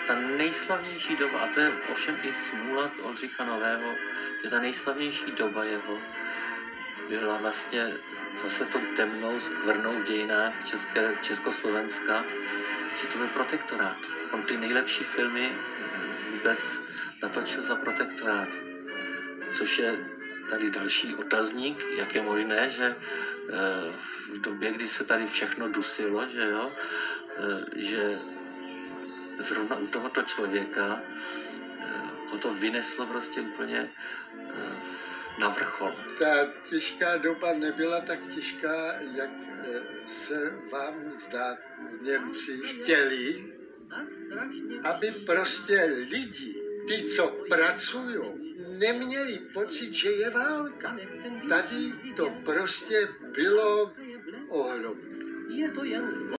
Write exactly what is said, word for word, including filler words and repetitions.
ta nejslavnější doba, a to je ovšem i smůla Oldřicha Nového, že ta nejslavnější doba jeho byla vlastně zase tou temnou skvrnou v dějinách České, Československa, že to byl protektorát. On ty nejlepší filmy vůbec natočil za protektorát. Což je tady další otazník, jak je možné, že v době, kdy se tady všechno dusilo, že jo, že zrovna u tohoto člověka ho to vyneslo prostě úplně na vrchol. Ta těžká doba nebyla tak těžká, jak se vám zdá. Němci chtěli, aby prostě lidi, ty, co pracují, neměli pocit, že je válka. Tady to prostě bylo ohromné.